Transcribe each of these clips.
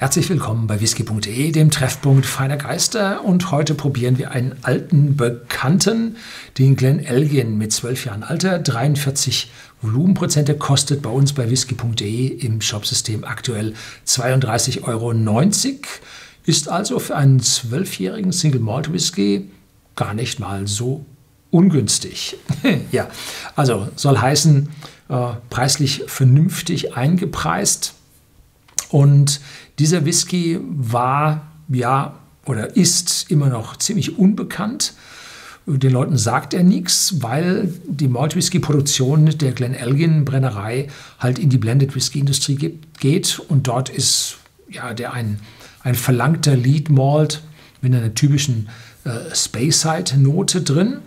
Herzlich willkommen bei whisky.de, dem Treffpunkt feiner Geister. Und heute probieren wir einen alten Bekannten, den Glenelgin mit 12 Jahren Alter, 43 Volumenprozente, kostet bei uns bei whisky.de im Shopsystem aktuell 32,90 €. Ist also für einen 12-jährigen Single Malt Whisky gar nicht mal so ungünstig. Ja, also soll heißen, preislich vernünftig eingepreist. Und dieser Whisky war oder ist immer noch ziemlich unbekannt. Den Leuten sagt er nichts, weil die Malt-Whisky-Produktion der Glenelgin-Brennerei halt in die Blended Whisky-Industrie geht. Und dort ist ein verlangter Lead Malt mit einer typischen Speyside-Note drin.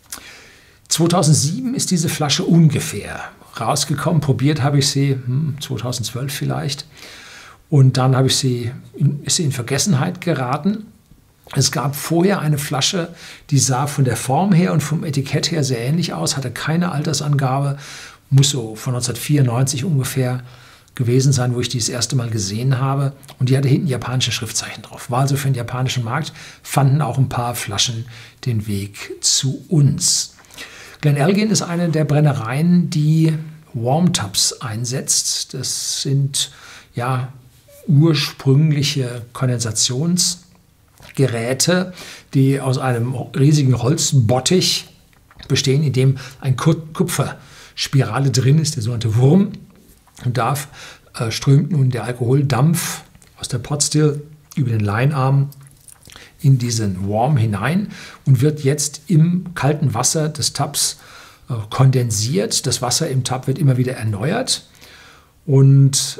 2007 ist diese Flasche ungefähr rausgekommen. Probiert habe ich sie 2012 vielleicht. Und dann ist sie in Vergessenheit geraten. Es gab vorher eine Flasche, die sah von der Form her und vom Etikett her sehr ähnlich aus, hatte keine Altersangabe, muss so von 1994 ungefähr gewesen sein, wo ich die das erste Mal gesehen habe. Und die hatte hinten japanische Schriftzeichen drauf. War also für den japanischen Markt, fanden auch ein paar Flaschen den Weg zu uns. Glenelgin ist eine der Brennereien, die Warm Tubs einsetzt. Das sind ursprüngliche Kondensationsgeräte, die aus einem riesigen Holzbottich bestehen, in dem eine Kupferspirale drin ist, der sogenannte Wurm. Und da strömt nun der Alkoholdampf aus der Potstill über den Leinarm in diesen Worm hinein und wird jetzt im kalten Wasser des Tubs kondensiert. Das Wasser im Tub wird immer wieder erneuert und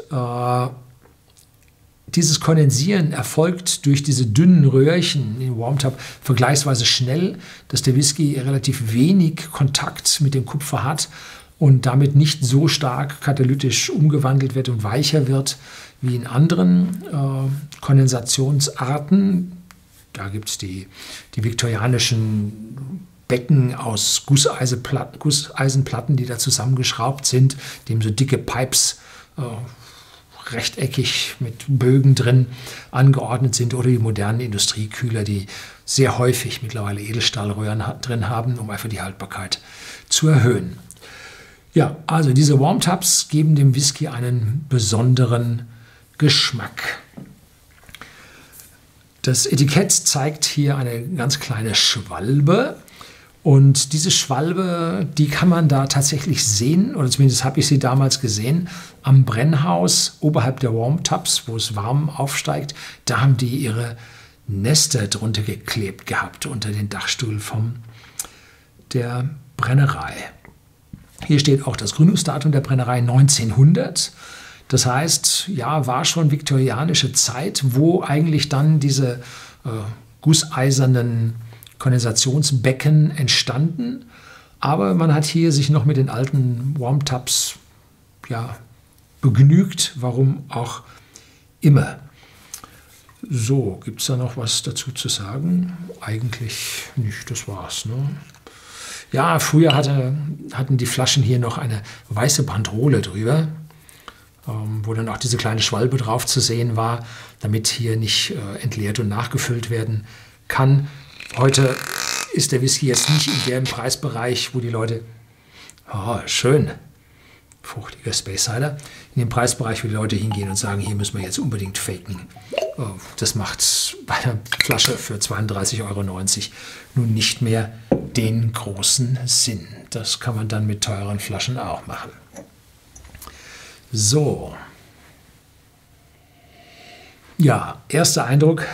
dieses Kondensieren erfolgt durch diese dünnen Röhrchen im Warm-Tub vergleichsweise schnell, dass der Whisky relativ wenig Kontakt mit dem Kupfer hat und damit nicht so stark katalytisch umgewandelt wird und weicher wird wie in anderen Kondensationsarten. Da gibt es die viktorianischen Becken aus Gusseisenplatten, die da zusammengeschraubt sind, dem so dicke Pipes rechteckig mit Bögen drin angeordnet sind, oder die modernen Industriekühler, die sehr häufig mittlerweile Edelstahlröhren drin haben, um einfach die Haltbarkeit zu erhöhen. Ja, also diese Warm Tubs geben dem Whisky einen besonderen Geschmack. Das Etikett zeigt hier eine ganz kleine Schwalbe. Und diese Schwalbe, die kann man da tatsächlich sehen, oder zumindest habe ich sie damals gesehen, am Brennhaus oberhalb der Warm Tubs, wo es warm aufsteigt. Da haben die ihre Nester drunter geklebt gehabt, unter den Dachstuhl der Brennerei. Hier steht auch das Gründungsdatum der Brennerei 1900. Das heißt, war schon viktorianische Zeit, wo eigentlich dann diese gusseisernen Kondensationsbecken entstanden, aber man hat hier sich noch mit den alten Warm Tubs begnügt, warum auch immer. So, gibt es da noch was dazu zu sagen? Eigentlich nicht, das war's. Ne? Ja, früher hatten die Flaschen hier noch eine weiße Bandrole drüber, wo dann auch diese kleine Schwalbe drauf zu sehen war, damit hier nicht entleert und nachgefüllt werden kann. Heute ist der Whisky jetzt nicht in dem Preisbereich, wo die Leute, schön, fruchtiger Speyside, in dem Preisbereich, wo die Leute hingehen und sagen, hier müssen wir jetzt unbedingt faken. Das macht bei einer Flasche für 32,90 € nun nicht mehr den großen Sinn. Das kann man dann mit teuren Flaschen auch machen. So. Ja, erster Eindruck.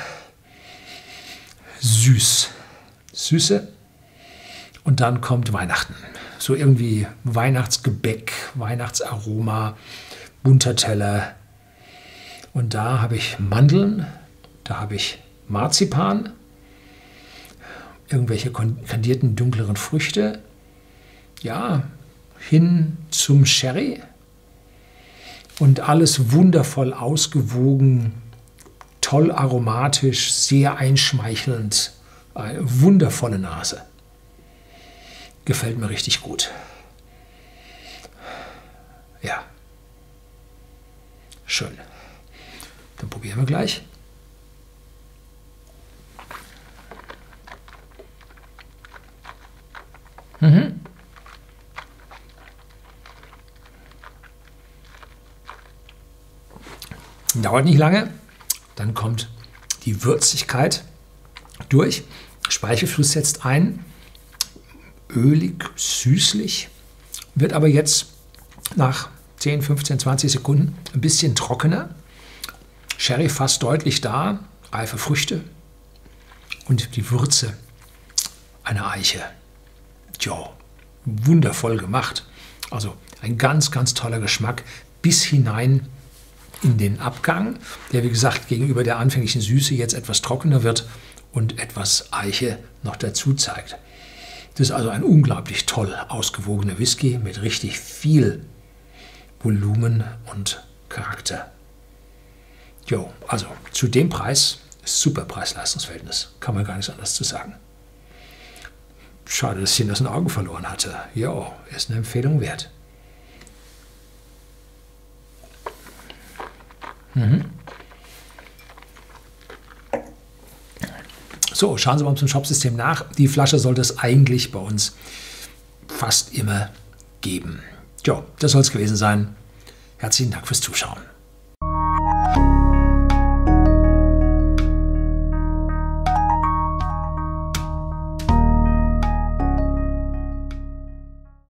Süß. Süße. Und dann kommt Weihnachten. So irgendwie Weihnachtsgebäck, Weihnachtsaroma, bunter Teller. Und da habe ich Mandeln, da habe ich Marzipan, irgendwelche kandierten dunkleren Früchte. Ja, hin zum Sherry. Und alles wundervoll ausgewogen, toll aromatisch, sehr einschmeichelnd. Eine wundervolle Nase. Gefällt mir richtig gut. Ja. Schön. Dann probieren wir gleich. Dauert nicht lange, dann kommt die Würzigkeit durch, Speichelfluss setzt ein, ölig, süßlich, wird aber jetzt nach 10, 15, 20 Sekunden ein bisschen trockener, Sherry fast deutlich da, reife Früchte und die Würze einer Eiche. Jo, wundervoll gemacht, also ein ganz, ganz toller Geschmack bis hinein in den Abgang, der wie gesagt gegenüber der anfänglichen Süße jetzt etwas trockener wird und etwas Eiche noch dazu zeigt. Das ist also ein unglaublich toll ausgewogener Whisky mit richtig viel Volumen und Charakter. Jo, also zu dem Preis, super Preis-Leistungs-Verhältnis, kann man gar nichts anderes zu sagen. Schade, dass ich ihn aus den Augen verloren hatte. Jo, ist eine Empfehlung wert. So, schauen Sie mal zum Shopsystem nach. Die Flasche sollte es eigentlich bei uns fast immer geben. Ja, das soll es gewesen sein. Herzlichen Dank fürs Zuschauen.